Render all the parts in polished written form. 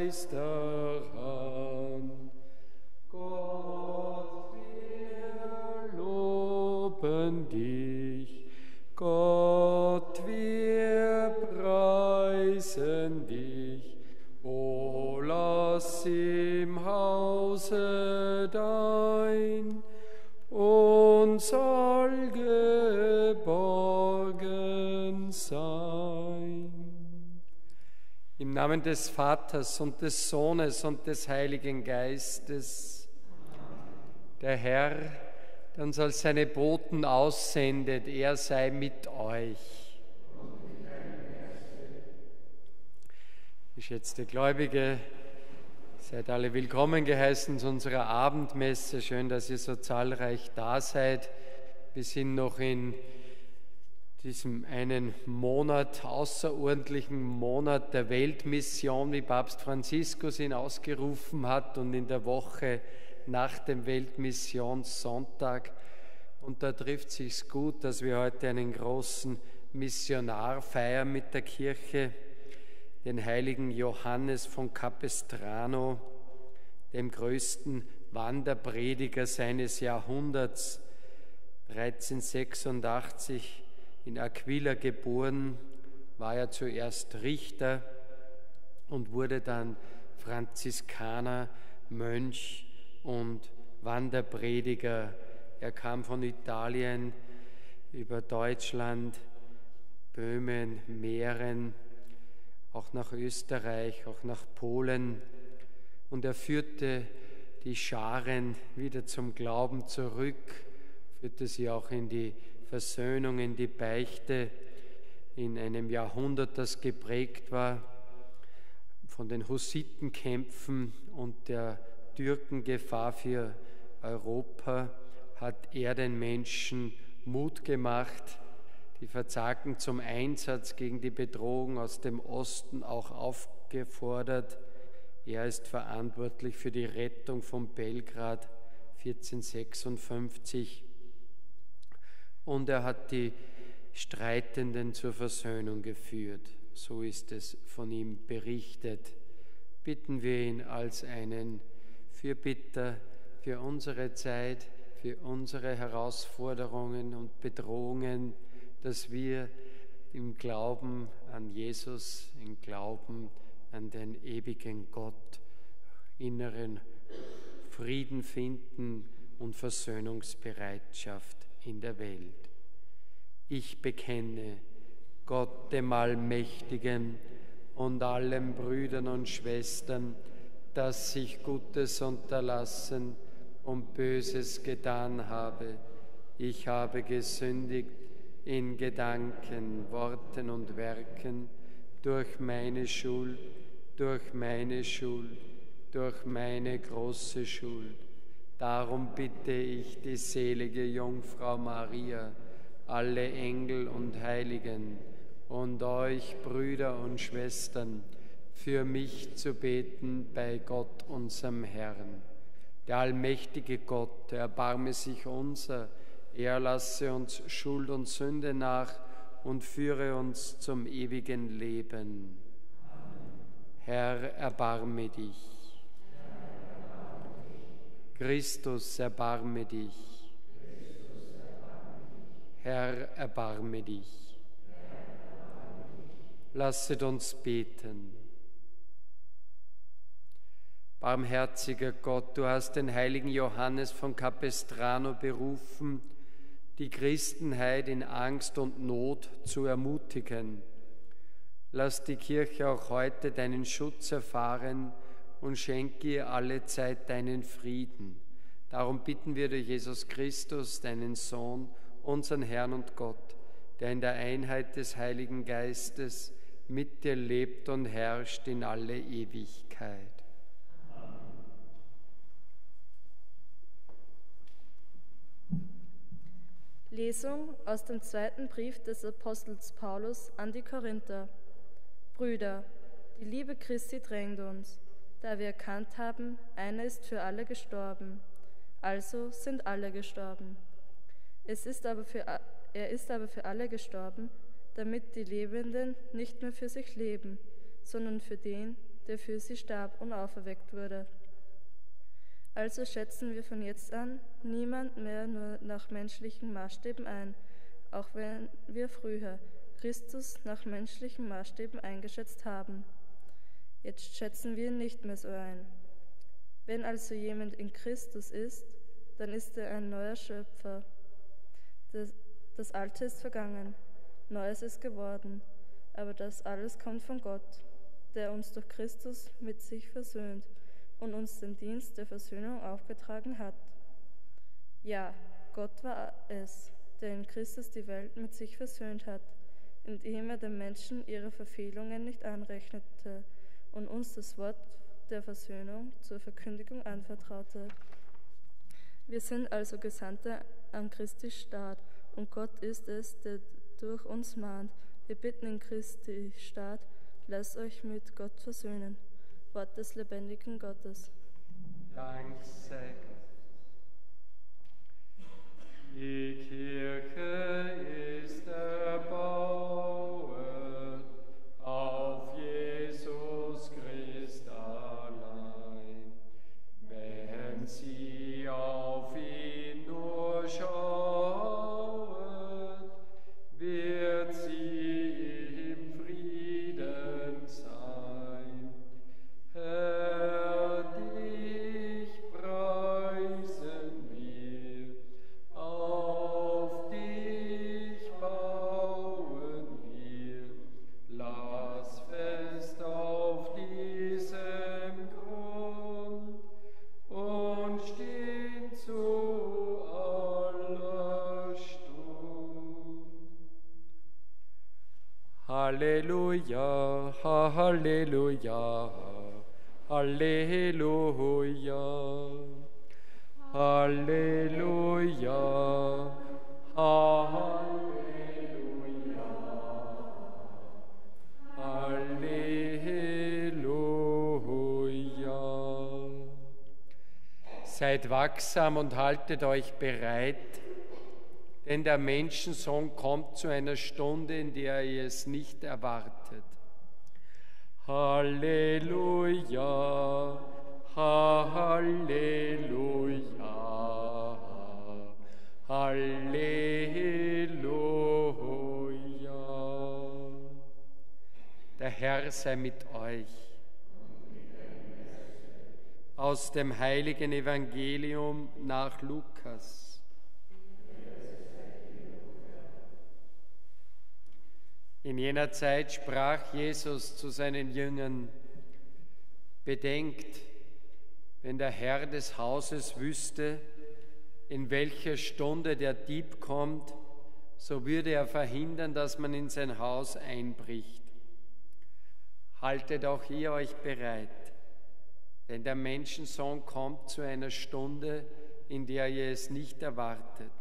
Meisterhand. Gott, wir loben dich, Gott, wir preisen dich, o lass im Hause dein uns all geborgen sein. Im Namen des Vaters und des Sohnes und des Heiligen Geistes, der Herr, der uns als seine Boten aussendet, er sei mit euch. Geschätzte Gläubige, seid alle willkommen geheißen zu unserer Abendmesse. Schön, dass ihr so zahlreich da seid. Wir sind noch in diesem einen Monat, außerordentlichen Monat der Weltmission, wie Papst Franziskus ihn ausgerufen hat, und in der Woche nach dem Weltmissionssonntag. Und da trifft es sich gut, dass wir heute einen großen Missionar feiern mit der Kirche, den heiligen Johannes von Capestrano, dem größten Wanderprediger seines Jahrhunderts, 1386 in Aquila geboren, war er zuerst Richter und wurde dann Franziskaner, Mönch und Wanderprediger. Er kam von Italien über Deutschland, Böhmen, Mähren, auch nach Österreich, auch nach Polen, und er führte die Scharen wieder zum Glauben zurück, führte sie auch in die Versöhnung, in die Beichte, in einem Jahrhundert, das geprägt war von den Hussitenkämpfen und der Türkengefahr für Europa, hat er den Menschen Mut gemacht, die Verzagten zum Einsatz gegen die Bedrohung aus dem Osten auch aufgefordert. Er ist verantwortlich für die Rettung von Belgrad 1456 und er hat die Streitenden zur Versöhnung geführt. So ist es von ihm berichtet. Bitten wir ihn als einen Fürbitter für unsere Zeit, für unsere Herausforderungen und Bedrohungen, dass wir im Glauben an Jesus, im Glauben an den ewigen Gott, inneren Frieden finden und Versöhnungsbereitschaft in der Welt. Ich bekenne Gott dem Allmächtigen und allen Brüdern und Schwestern, dass ich Gutes unterlassen und Böses getan habe. Ich habe gesündigt in Gedanken, Worten und Werken, durch meine Schuld, durch meine Schuld, durch meine große Schuld. Darum bitte ich die selige Jungfrau Maria, alle Engel und Heiligen und euch, Brüder und Schwestern, für mich zu beten bei Gott, unserem Herrn. Der allmächtige Gott, erbarme sich unser, er lasse uns Schuld und Sünde nach und führe uns zum ewigen Leben. Amen. Herr, erbarme dich. Christus, erbarme dich. Herr, erbarme dich. Lasset uns beten. Barmherziger Gott, du hast den heiligen Johannes von Capestrano berufen, die Christenheit in Angst und Not zu ermutigen. Lass die Kirche auch heute deinen Schutz erfahren und schenke ihr allezeit deinen Frieden. Darum bitten wir durch Jesus Christus, deinen Sohn, unseren Herrn und Gott, der in der Einheit des Heiligen Geistes mit dir lebt und herrscht in alle Ewigkeit. Lesung aus dem zweiten Brief des Apostels Paulus an die Korinther. Brüder, die Liebe Christi drängt uns, da wir erkannt haben, einer ist für alle gestorben, also sind alle gestorben. Er ist aber für alle gestorben, damit die Lebenden nicht mehr für sich leben, sondern für den, der für sie starb und auferweckt wurde. Also schätzen wir von jetzt an niemand mehr nur nach menschlichen Maßstäben ein, auch wenn wir früher Christus nach menschlichen Maßstäben eingeschätzt haben. Jetzt schätzen wir ihn nicht mehr so ein. Wenn also jemand in Christus ist, dann ist er ein neuer Schöpfer. Das Alte ist vergangen, Neues ist geworden, aber das alles kommt von Gott, der uns durch Christus mit sich versöhnt und uns den Dienst der Versöhnung aufgetragen hat. Ja, Gott war es, der in Christus die Welt mit sich versöhnt hat, indem er den Menschen ihre Verfehlungen nicht anrechnete und uns das Wort der Versöhnung zur Verkündigung anvertraute. Wir sind also Gesandte an Christi Staat und Gott ist es, der durch uns mahnt. Wir bitten in Christi Staat, lasst euch mit Gott versöhnen. Wort des lebendigen Gottes. Dank sei Gott. Die Kirche ist erbaut auf Jesus Christ allein. Wenn sie auf ihn nur schaut, wird sie im Frieden sein. Herr, dich preisen wir, auf dich bauen wir, lass fest auf diesem Grund und stehen zu aller Stund. Halleluja, Halleluja, Halleluja, Halleluja, Halleluja, Halleluja. Seid wachsam und haltet euch bereit, denn der Menschensohn kommt zu einer Stunde, in der ihr es nicht erwartet. Halleluja, Halleluja, Halleluja. Der Herr sei mit euch. Aus dem heiligen Evangelium nach Lukas. In jener Zeit sprach Jesus zu seinen Jüngern: Bedenkt, wenn der Herr des Hauses wüsste, in welcher Stunde der Dieb kommt, so würde er verhindern, dass man in sein Haus einbricht. Haltet auch ihr euch bereit, denn der Menschensohn kommt zu einer Stunde, in der ihr es nicht erwartet.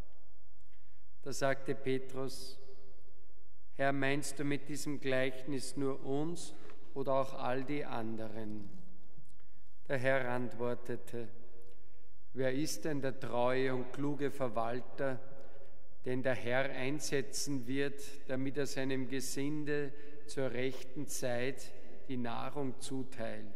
Da sagte Petrus: Herr, meinst du mit diesem Gleichnis nur uns oder auch all die anderen? Der Herr antwortete: Wer ist denn der treue und kluge Verwalter, den der Herr einsetzen wird, damit er seinem Gesinde zur rechten Zeit die Nahrung zuteilt?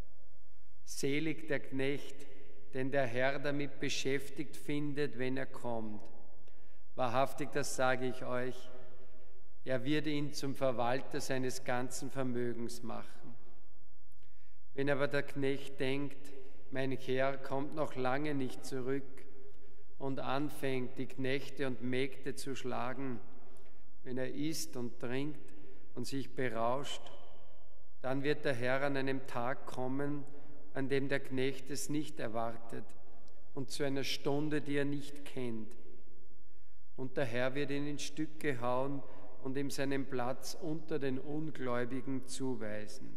Selig der Knecht, den der Herr damit beschäftigt findet, wenn er kommt. Wahrhaftig, das sage ich euch, er wird ihn zum Verwalter seines ganzen Vermögens machen. Wenn aber der Knecht denkt, mein Herr kommt noch lange nicht zurück, und anfängt, die Knechte und Mägde zu schlagen, wenn er isst und trinkt und sich berauscht, dann wird der Herr an einem Tag kommen, an dem der Knecht es nicht erwartet, und zu einer Stunde, die er nicht kennt. Und der Herr wird ihn in Stücke hauen und ihm seinen Platz unter den Ungläubigen zuweisen.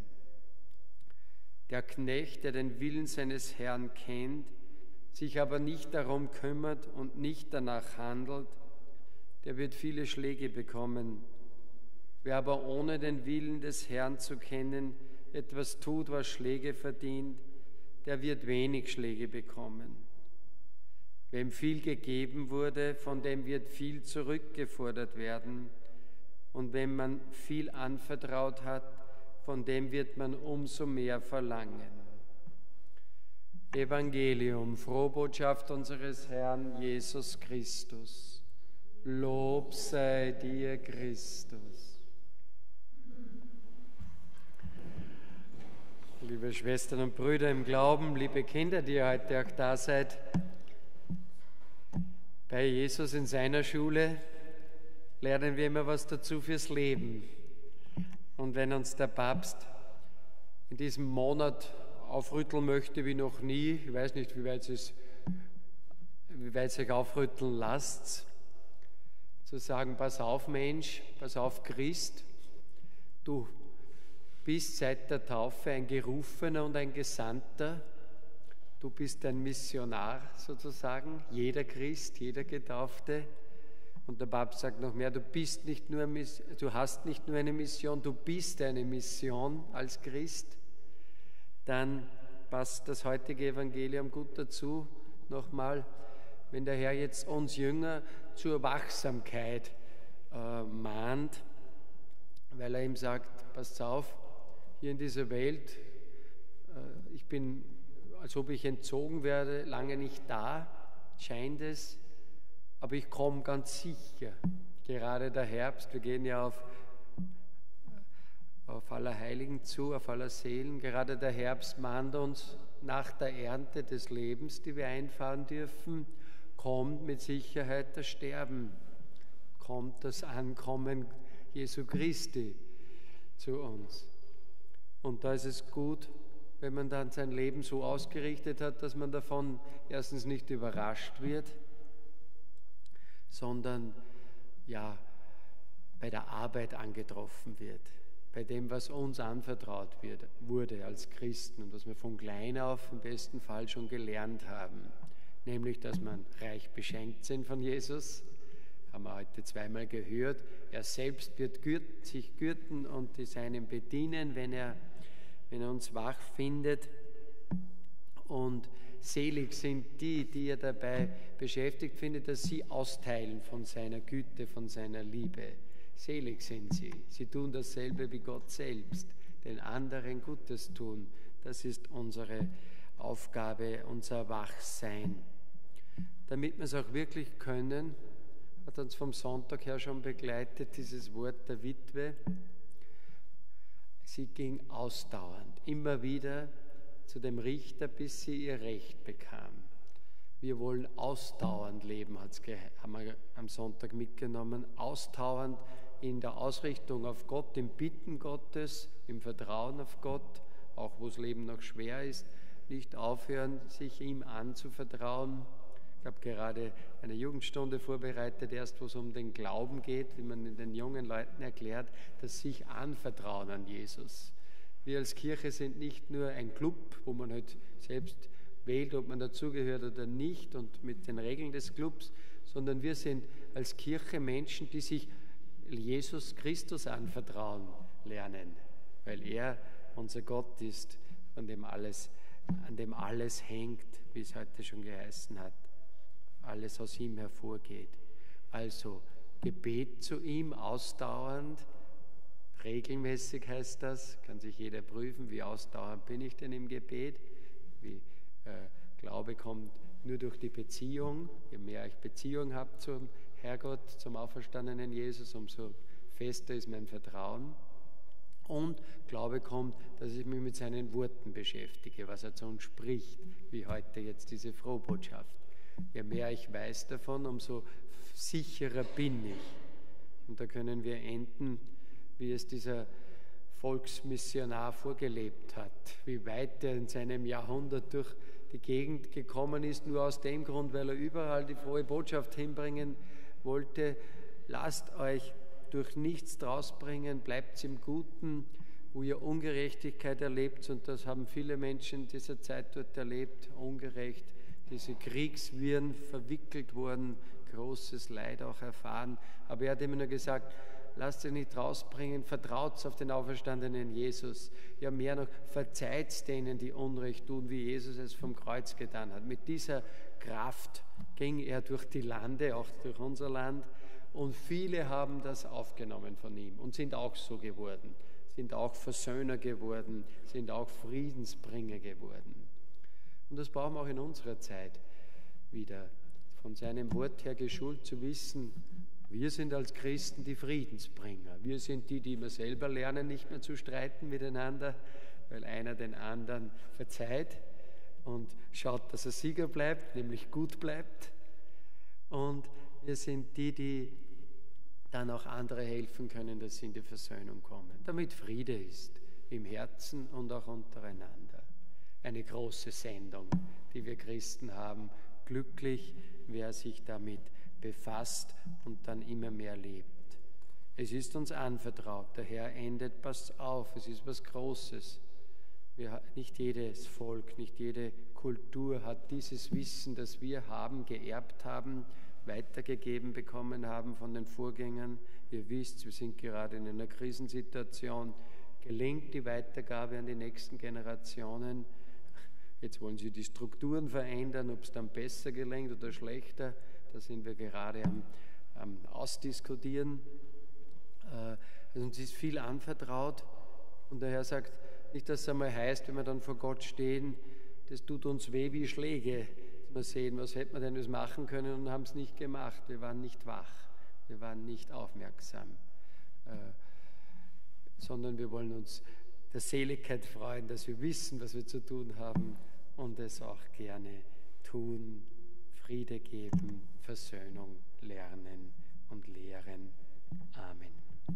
Der Knecht, der den Willen seines Herrn kennt, sich aber nicht darum kümmert und nicht danach handelt, der wird viele Schläge bekommen. Wer aber ohne den Willen des Herrn zu kennen etwas tut, was Schläge verdient, der wird wenig Schläge bekommen. Wem viel gegeben wurde, von dem wird viel zurückgefordert werden. Und wenn man viel anvertraut hat, von dem wird man umso mehr verlangen. Evangelium, Frohbotschaft unseres Herrn Jesus Christus. Lob sei dir, Christus. Liebe Schwestern und Brüder im Glauben, liebe Kinder, die ihr heute auch da seid, bei Jesus in seiner Schule lernen wir immer was dazu fürs Leben. Und wenn uns der Papst in diesem Monat aufrütteln möchte wie noch nie, ich weiß nicht, wie weit sich aufrütteln lasst, zu sagen, pass auf Mensch, pass auf Christ, du bist seit der Taufe ein Gerufener und ein Gesandter, du bist ein Missionar sozusagen, jeder Christ, jeder Getaufte. Und der Papst sagt noch mehr, du hast nicht nur eine Mission, du bist eine Mission als Christ. Dann passt das heutige Evangelium gut dazu. Nochmal, wenn der Herr jetzt uns Jünger zur Wachsamkeit mahnt, weil er ihm sagt, passt auf, hier in dieser Welt, ich bin, als ob ich entzogen werde, lange nicht da, scheint es, aber ich komme ganz sicher. Gerade der Herbst, wir gehen ja auf Allerheiligen zu, auf Allerseelen. Gerade der Herbst mahnt uns nach der Ernte des Lebens, die wir einfahren dürfen, kommt mit Sicherheit das Sterben, kommt das Ankommen Jesu Christi zu uns. Und da ist es gut, wenn man dann sein Leben so ausgerichtet hat, dass man davon erstens nicht überrascht wird, sondern ja bei der Arbeit angetroffen wird, bei dem, was uns anvertraut wurde als Christen und was wir von klein auf im besten Fall schon gelernt haben, nämlich, dass man reich beschenkt sind von Jesus, haben wir heute zweimal gehört. Er selbst wird sich gürten und die Seinen bedienen, wenn er uns wach findet. Und selig sind die er dabei beschäftigt findet, dass sie austeilen von seiner Güte, von seiner Liebe. Selig sind sie. Sie tun dasselbe wie Gott selbst, den anderen Gutes tun. Das ist unsere Aufgabe, unser Wachsein. Damit wir es auch wirklich können, hat uns vom Sonntag her schon begleitet, dieses Wort der Witwe. Sie ging ausdauernd, immer wieder zu dem Richter, bis sie ihr Recht bekam. Wir wollen ausdauernd leben, haben wir am Sonntag mitgenommen, ausdauernd in der Ausrichtung auf Gott, im Bitten Gottes, im Vertrauen auf Gott, auch wo das Leben noch schwer ist, nicht aufhören, sich ihm anzuvertrauen. Ich habe gerade eine Jugendstunde vorbereitet, erst wo es um den Glauben geht, wie man den jungen Leuten erklärt, das sich anvertrauen an Jesus. Wir als Kirche sind nicht nur ein Club, wo man halt selbst wählt, ob man dazugehört oder nicht und mit den Regeln des Clubs, sondern wir sind als Kirche Menschen, die sich Jesus Christus anvertrauen lernen, weil er unser Gott ist, an dem alles hängt, wie es heute schon geheißen hat. Alles aus ihm hervorgeht. Also Gebet zu ihm ausdauernd, regelmäßig heißt das, kann sich jeder prüfen, wie ausdauernd bin ich denn im Gebet. Glaube kommt nur durch die Beziehung. Je mehr ich Beziehung habe zum Herrgott, zum auferstandenen Jesus, umso fester ist mein Vertrauen. Und Glaube kommt, dass ich mich mit seinen Worten beschäftige, was er zu uns spricht, wie heute jetzt diese Frohbotschaft. Je mehr ich weiß davon, umso sicherer bin ich. Und da können wir enden, wie es dieser Volksmissionar vorgelebt hat, wie weit er in seinem Jahrhundert durch die Gegend gekommen ist, nur aus dem Grund, weil er überall die frohe Botschaft hinbringen wollte. Lasst euch durch nichts draus bringen, bleibt im Guten, wo ihr Ungerechtigkeit erlebt, und das haben viele Menschen in dieser Zeit dort erlebt, ungerecht, diese Kriegswirren verwickelt worden, großes Leid auch erfahren. Aber er hat immer nur gesagt, lasst euch nicht rausbringen, vertraut auf den auferstandenen Jesus. Ja, mehr noch, verzeiht denen, die Unrecht tun, wie Jesus es vom Kreuz getan hat. Mit dieser Kraft ging er durch die Lande, auch durch unser Land, und viele haben das aufgenommen von ihm und sind auch so geworden. sind auch Versöhner geworden, sind auch Friedensbringer geworden. Und das brauchen wir auch in unserer Zeit wieder. Von seinem Wort her geschult zu wissen, wir sind als Christen die Friedensbringer. Wir sind die, die immer selber lernen, nicht mehr zu streiten miteinander, weil einer den anderen verzeiht und schaut, dass er Sieger bleibt, nämlich gut bleibt. Und wir sind die, die dann auch andere helfen können, dass sie in die Versöhnung kommen, damit Friede ist im Herzen und auch untereinander. Eine große Sendung, die wir Christen haben. Glücklich, wer sich damit befasst und dann immer mehr lebt. Es ist uns anvertraut, der Herr endet, passt auf, es ist was Großes. Nicht jedes Volk, nicht jede Kultur hat dieses Wissen, das wir haben, geerbt haben, weitergegeben bekommen haben von den Vorgängern. Ihr wisst, wir sind gerade in einer Krisensituation. Gelingt die Weitergabe an die nächsten Generationen? Jetzt wollen sie die Strukturen verändern, ob es dann besser gelingt oder schlechter. Da sind wir gerade am Ausdiskutieren. Also uns ist viel anvertraut und der Herr sagt, nicht, dass es einmal heißt, wenn wir dann vor Gott stehen, das tut uns weh wie Schläge. Mal sehen, was hätte man denn das machen können und haben es nicht gemacht. Wir waren nicht wach, wir waren nicht aufmerksam, sondern wir wollen uns der Seligkeit freuen, dass wir wissen, was wir zu tun haben und es auch gerne tun, Friede geben, Versöhnung lernen und lehren. Amen.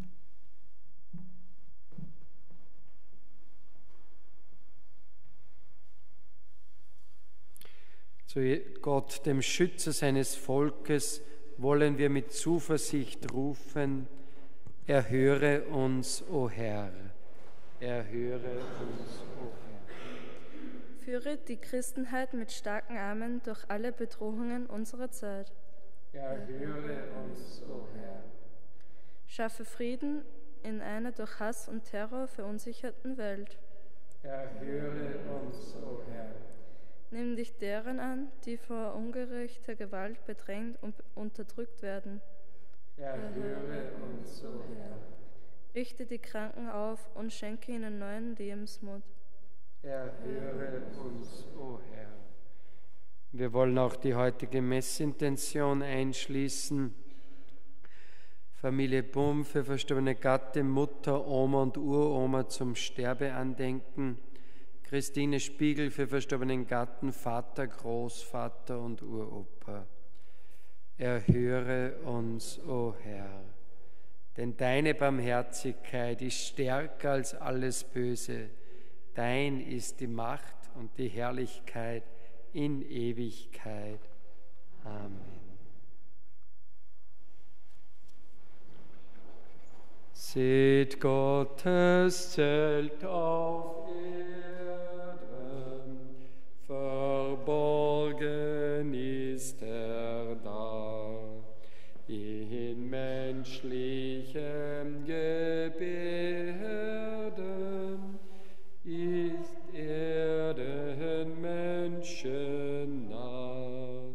Zu Gott, dem Schützer seines Volkes, wollen wir mit Zuversicht rufen, erhöre uns, o Herr, erhöre uns, o Herr. Führe die Christenheit mit starken Armen durch alle Bedrohungen unserer Zeit. Erhöre uns, o Herr. Schaffe Frieden in einer durch Hass und Terror verunsicherten Welt. Erhöre uns, o Herr. Nimm dich deren an, die vor ungerechter Gewalt bedrängt und unterdrückt werden. Erhöre uns, o Herr. Richte die Kranken auf und schenke ihnen neuen Lebensmut. Erhöre uns, o Herr. Wir wollen auch die heutige Messintention einschließen. Familie Bum für verstorbene Gatte, Mutter, Oma und Uroma zum Sterbeandenken. Christine Spiegel für verstorbenen Gatten, Vater, Großvater und Uropa. Erhöre uns, o Herr, denn deine Barmherzigkeit ist stärker als alles Böse. Dein ist die Macht und die Herrlichkeit in Ewigkeit. Amen. Seht Gottes Zelt auf Erden, verborgen ist er da, in menschlichem Gebärden ist er den Menschen nah.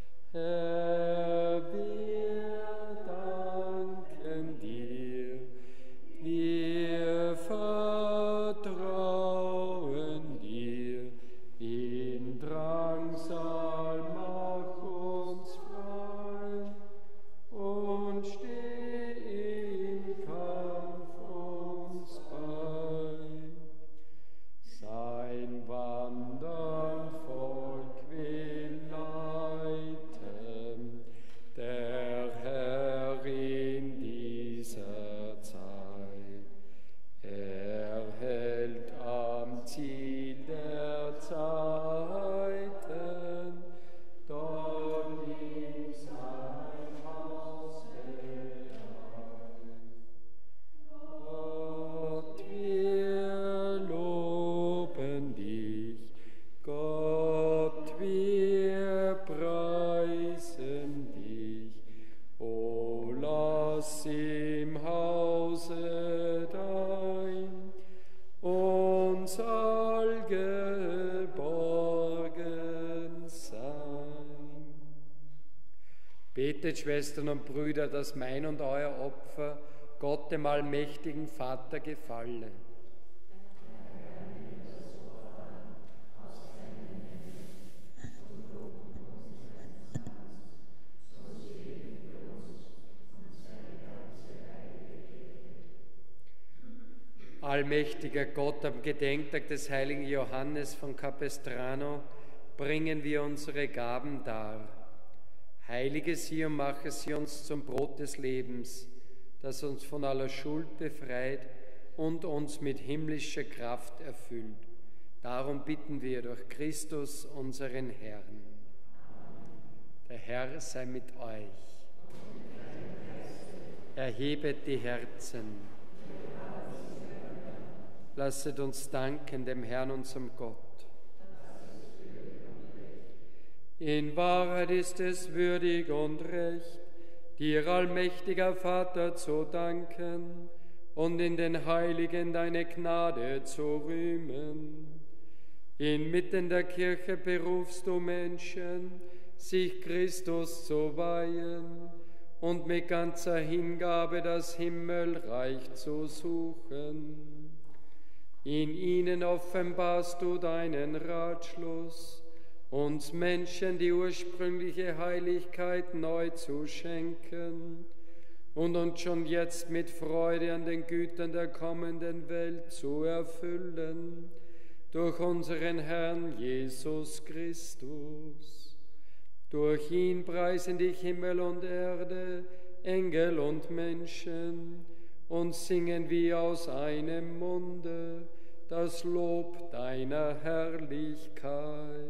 Herr, wir danken dir, wir vertrauen dir, in Drangsal mach uns frei und steh im Kampf uns bei. Sein wandernd Volk will leiten, der Herr in dieser Zeit. Er hält am Ziel der Zeiten, dort in sein Haus Gott, wir loben dich, Gott, wir preisen dich, o lass im Hause dein uns all geborgen sein. Betet, Schwestern und Brüder, dass mein und euer Opfer Gott dem allmächtigen Vater gefalle. Allmächtiger Gott, am Gedenktag des heiligen Johannes von Capestrano bringen wir unsere Gaben dar. Heilige sie und mache sie uns zum Brot des Lebens, das uns von aller Schuld befreit und uns mit himmlischer Kraft erfüllt. Darum bitten wir durch Christus, unseren Herrn. Der Herr sei mit euch. Erhebet die Herzen. Lasset uns danken dem Herrn, unserem Gott. In Wahrheit ist es würdig und recht, dir, allmächtiger Vater, zu danken und in den Heiligen deine Gnade zu rühmen. Inmitten der Kirche berufst du Menschen, sich Christus zu weihen und mit ganzer Hingabe das Himmelreich zu suchen. In ihnen offenbarst du deinen Ratschluss, uns Menschen die ursprüngliche Heiligkeit neu zu schenken und uns schon jetzt mit Freude an den Gütern der kommenden Welt zu erfüllen, durch unseren Herrn Jesus Christus. Durch ihn preisen dich Himmel und Erde, Engel und Menschen, und singen wie aus einem Munde das Lob deiner Herrlichkeit.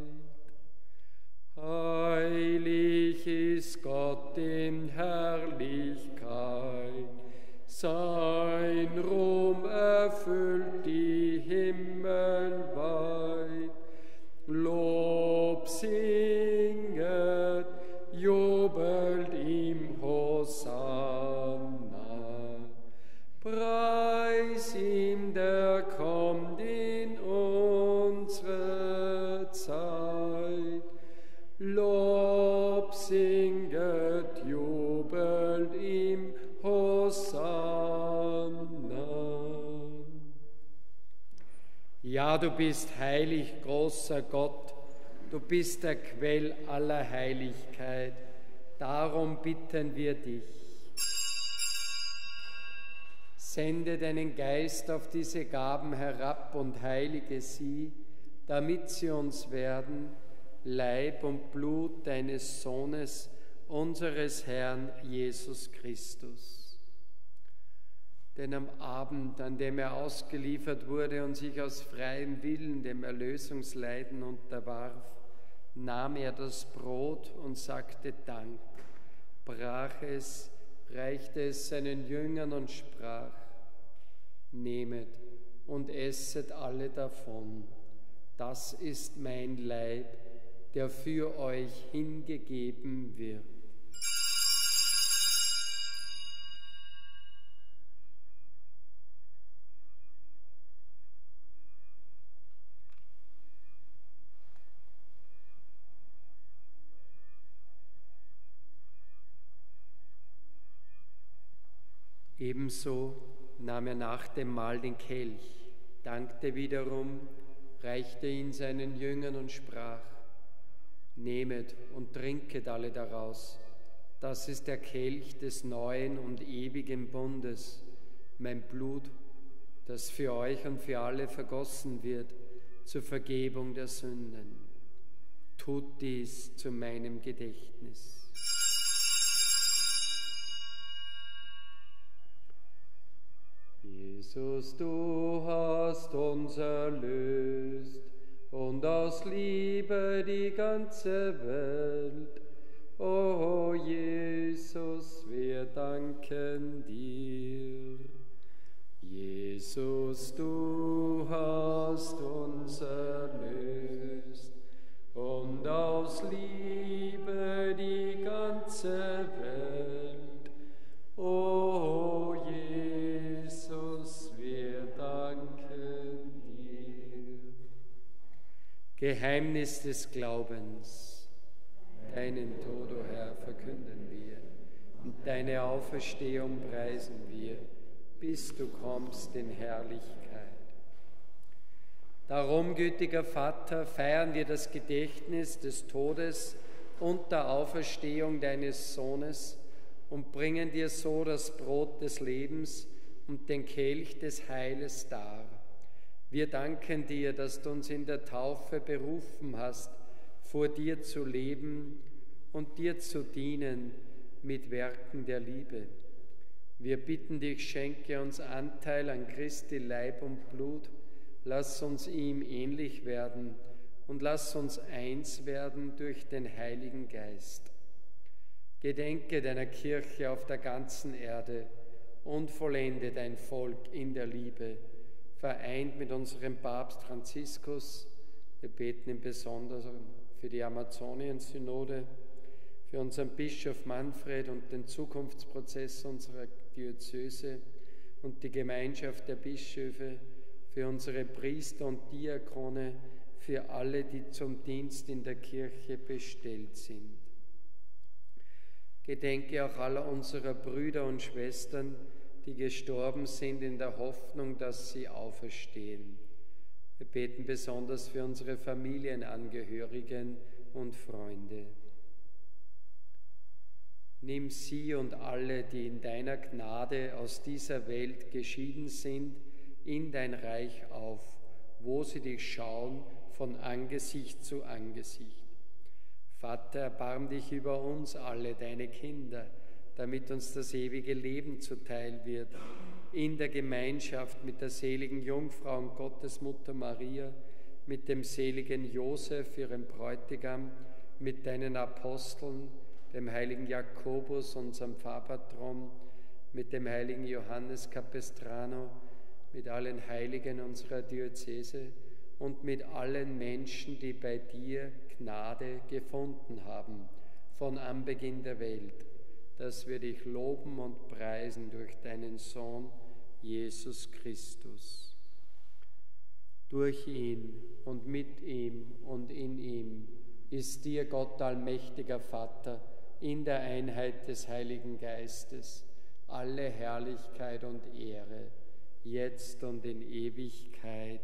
Heilig ist Gott in Herrlichkeit, sein Ruhm erfüllt die Himmel weit. Lob singet, jubelt ihm Hosanna. Preis ihm, der kommt in unsere Zeit. Lob singet, jubelt ihm Hosanna. Ja, du bist heilig, großer Gott, du bist der Quell aller Heiligkeit. Darum bitten wir dich. Sende deinen Geist auf diese Gaben herab und heilige sie, damit sie uns werden, Leib und Blut deines Sohnes, unseres Herrn Jesus Christus. Denn am Abend, an dem er ausgeliefert wurde und sich aus freiem Willen dem Erlösungsleiden unterwarf, nahm er das Brot und sagte Dank, brach es, reichte es seinen Jüngern und sprach: Nehmet und esset alle davon. Das ist mein Leib, der für euch hingegeben wird. Ebenso nahm er nach dem Mahl den Kelch, dankte wiederum, reichte ihn seinen Jüngern und sprach: Nehmet und trinket alle daraus. Das ist der Kelch des neuen und ewigen Bundes, mein Blut, das für euch und für alle vergossen wird zur Vergebung der Sünden. Tut dies zu meinem Gedächtnis. Jesus, du hast uns erlöst und aus Liebe die ganze Welt. O Jesus, wir danken dir. Jesus, du hast uns erlöst und aus Liebe die ganze Welt. O Jesus, wir danken dir. Geheimnis des Glaubens. Deinen Tod, o Herr, verkünden wir, und deine Auferstehung preisen wir, bis du kommst in Herrlichkeit. Darum, gütiger Vater, feiern wir das Gedächtnis des Todes und der Auferstehung deines Sohnes und bringen dir so das Brot des Lebens und den Kelch des Heiles dar. Wir danken dir, dass du uns in der Taufe berufen hast, vor dir zu leben und dir zu dienen mit Werken der Liebe. Wir bitten dich, schenke uns Anteil an Christi Leib und Blut, lass uns ihm ähnlich werden und lass uns eins werden durch den Heiligen Geist. Gedenke deiner Kirche auf der ganzen Erde und vollende dein Volk in der Liebe, vereint mit unserem Papst Franziskus. Wir beten im Besonderen für die Amazonien-Synode, für unseren Bischof Manfred und den Zukunftsprozess unserer Diözese und die Gemeinschaft der Bischöfe, für unsere Priester und Diakone, für alle, die zum Dienst in der Kirche bestellt sind. Gedenke auch aller unserer Brüder und Schwestern, die gestorben sind in der Hoffnung, dass sie auferstehen. Wir beten besonders für unsere Familienangehörigen und Freunde. Nimm sie und alle, die in deiner Gnade aus dieser Welt geschieden sind, in dein Reich auf, wo sie dich schauen von Angesicht zu Angesicht. Vater, erbarm dich über uns alle, deine Kinder, damit uns das ewige Leben zuteil wird, in der Gemeinschaft mit der seligen Jungfrau und Gottesmutter Maria, mit dem seligen Josef, ihrem Bräutigam, mit deinen Aposteln, dem heiligen Jakobus, unserem Pfarrpatron, mit dem heiligen Johannes Capestrano, mit allen Heiligen unserer Diözese und mit allen Menschen, die bei dir Gnade gefunden haben, von Anbeginn der Welt, dass wir dich loben und preisen durch deinen Sohn, Jesus Christus. Durch ihn und mit ihm und in ihm ist dir, Gott allmächtiger Vater, in der Einheit des Heiligen Geistes, alle Herrlichkeit und Ehre, jetzt und in Ewigkeit.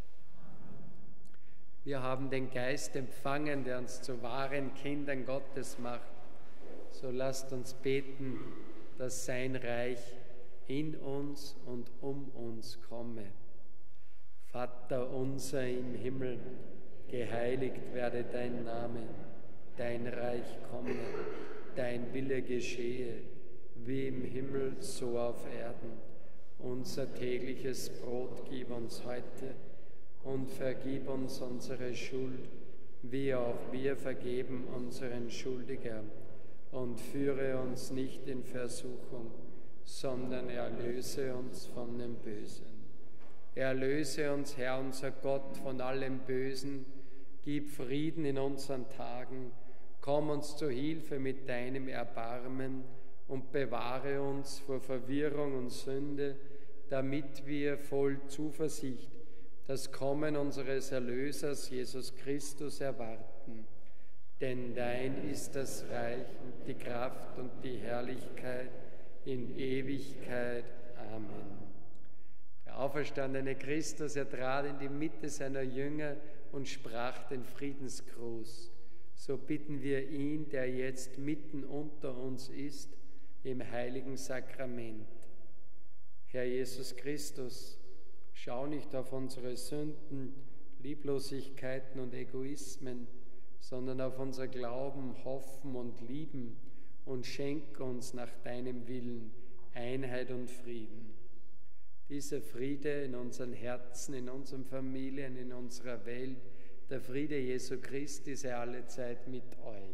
Wir haben den Geist empfangen, der uns zu wahren Kindern Gottes macht. So lasst uns beten, dass sein Reich in uns und um uns komme. Vater unser im Himmel, geheiligt werde dein Name, dein Reich komme, dein Wille geschehe, wie im Himmel, so auf Erden. Unser tägliches Brot gib uns heute und vergib uns unsere Schuld, wie auch wir vergeben unseren Schuldigern. Und führe uns nicht in Versuchung, sondern erlöse uns von dem Bösen. Erlöse uns, Herr, unser Gott, von allem Bösen, gib Frieden in unseren Tagen, komm uns zu Hilfe mit deinem Erbarmen und bewahre uns vor Verwirrung und Sünde, damit wir voll Zuversicht das Kommen unseres Erlösers Jesus Christus erwarten. Denn dein ist das Reich und die Kraft und die Herrlichkeit in Ewigkeit. Amen. Der auferstandene Christus, er trat in die Mitte seiner Jünger und sprach den Friedensgruß. So bitten wir ihn, der jetzt mitten unter uns ist, im heiligen Sakrament. Herr Jesus Christus, schau nicht auf unsere Sünden, Lieblosigkeiten und Egoismen, sondern auf unser Glauben, Hoffen und Lieben und schenk uns nach deinem Willen Einheit und Frieden. Dieser Friede in unseren Herzen, in unseren Familien, in unserer Welt, der Friede Jesu Christi sei allezeit mit euch.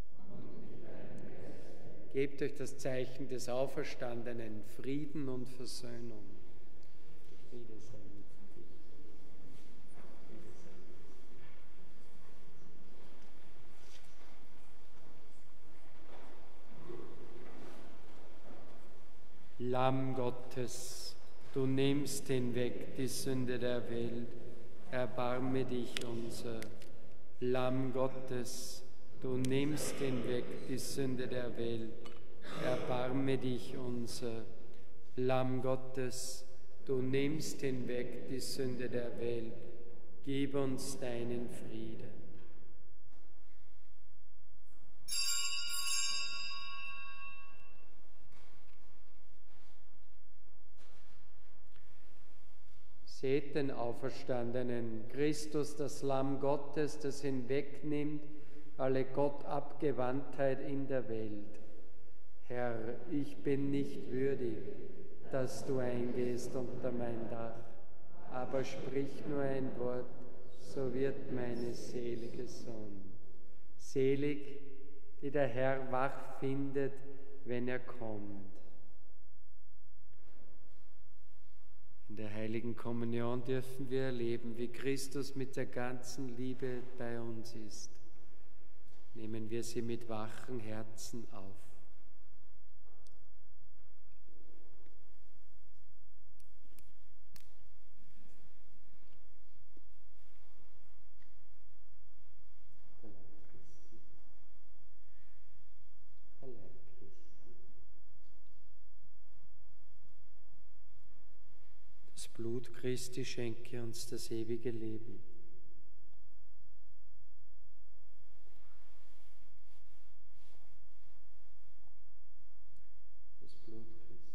Gebt euch das Zeichen des Auferstandenen, Frieden und Versöhnung. Friede sei mit dir. Lamm Gottes, du nimmst hinweg die Sünde der Welt, erbarme dich unser. Lamm Gottes, du nimmst hinweg die Sünde der Welt, erbarme dich unser. Lamm Gottes, du nimmst hinweg die Sünde der Welt, gib uns deinen Frieden. Seht den Auferstandenen, Christus, das Lamm Gottes, das hinwegnimmt alle Gottabgewandtheit in der Welt. Herr, ich bin nicht würdig, dass du eingehst unter mein Dach, aber sprich nur ein Wort, so wird meine Seele gesund. Selig, die der Herr wach findet, wenn er kommt. In der heiligen Kommunion dürfen wir erleben, wie Christus mit der ganzen Liebe bei uns ist. Nehmen wir sie mit wachen Herzen auf. Das Blut Christi schenke uns das ewige Leben. Das Blut Christi.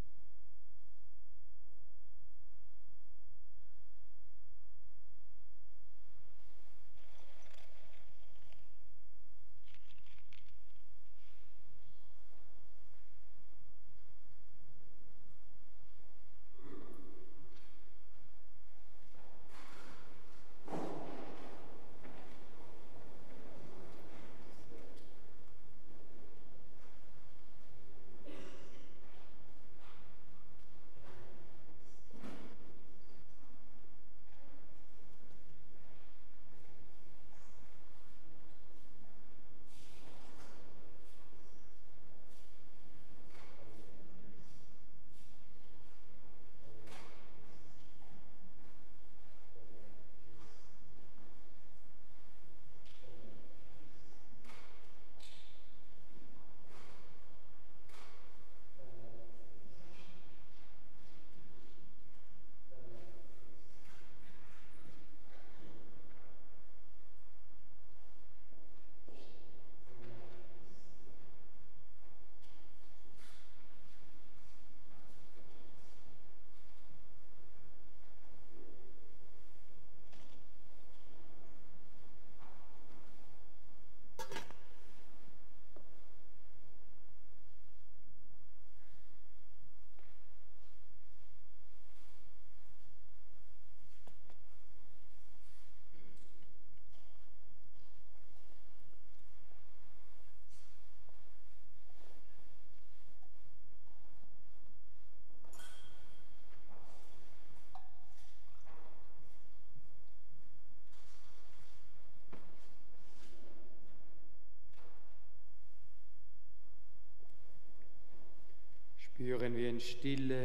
Spüren wir in Stille,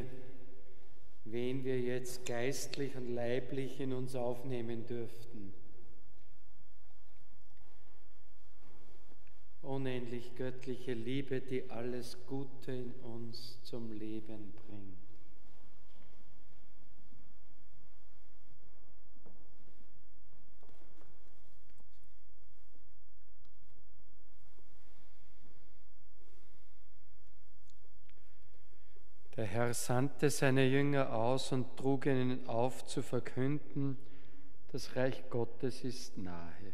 wen wir jetzt geistlich und leiblich in uns aufnehmen dürften. Unendlich göttliche Liebe, die alles Gute in uns zum Leben bringt. Der Herr sandte seine Jünger aus und trug ihnen auf zu verkünden, das Reich Gottes ist nahe.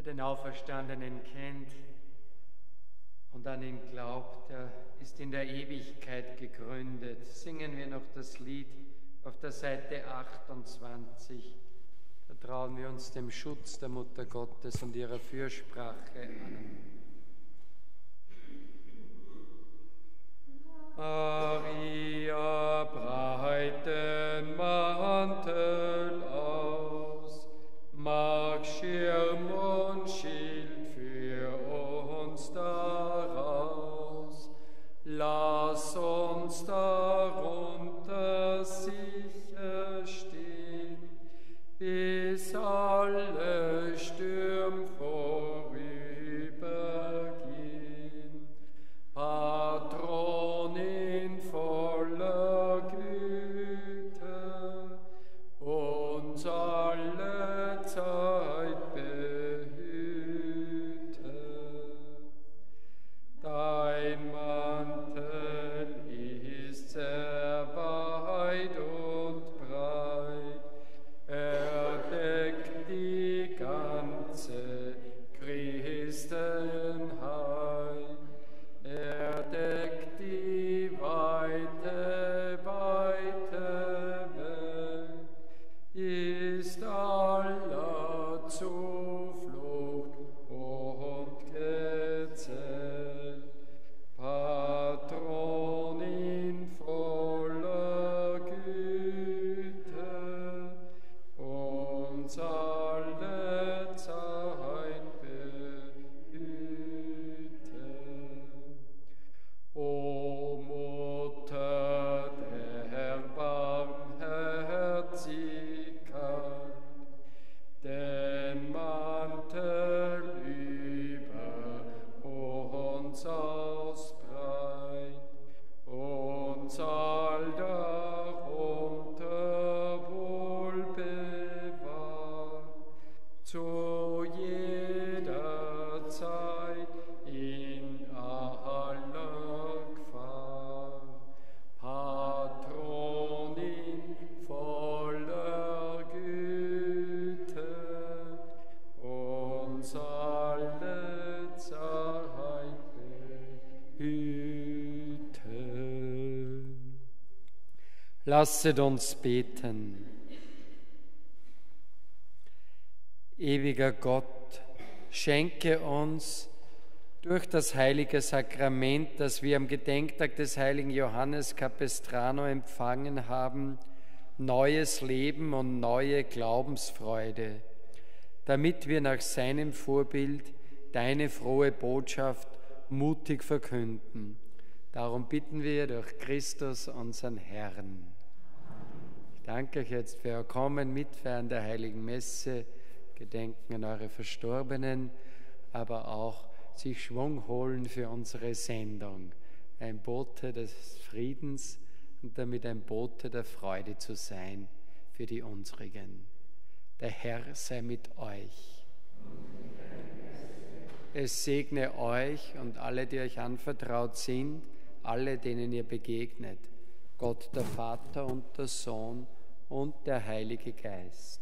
den Auferstandenen kennt und an ihn glaubt, der ist in der Ewigkeit gegründet. Singen wir noch das Lied auf der Seite 28. Da trauen wir uns dem Schutz der Mutter Gottes und ihrer Fürsprache an. Maria, breiten Mantel aus, mach Schirm und Schild für uns daraus, lass uns darunter sicher stehen, bis alle Stürme vorübergehen. Patronin voller Güte, uns alle Zeit behüte. Dein Mantel ist sehr weit und breit, er deckt die ganze Christenheit. Er deckt die weite, weite Welt, ist aller Zuflucht und gezählt. Patronin voller Güte, uns alle Zeit behüte. O Mutter der Barmherzigkeit, den Mantel über uns ausbreit, uns all darunter wohl bewahrt, zu jeder Zeit in aller Gefahr. Patronin voller Güte, uns alle Zeit behüte. Lasset uns beten. Ewiger Gott, schenke uns durch das heilige Sakrament, das wir am Gedenktag des heiligen Johannes Capestrano empfangen haben, neues Leben und neue Glaubensfreude, damit wir nach seinem Vorbild deine frohe Botschaft mutig verkünden. Darum bitten wir durch Christus, unseren Herrn. Ich danke euch jetzt für euer Kommen, Mitfeiern der Heiligen Messe, Gedenken an eure Verstorbenen, aber auch sich Schwung holen für unsere Sendung. Ein Bote des Friedens und damit ein Bote der Freude zu sein für die unsrigen. Der Herr sei mit euch. Es segne euch und alle, die euch anvertraut sind, alle, denen ihr begegnet, Gott der Vater und der Sohn und der Heilige Geist.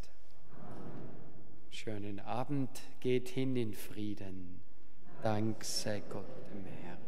Schönen Abend, geht hin in Frieden. Dank sei Gott dem Herrn.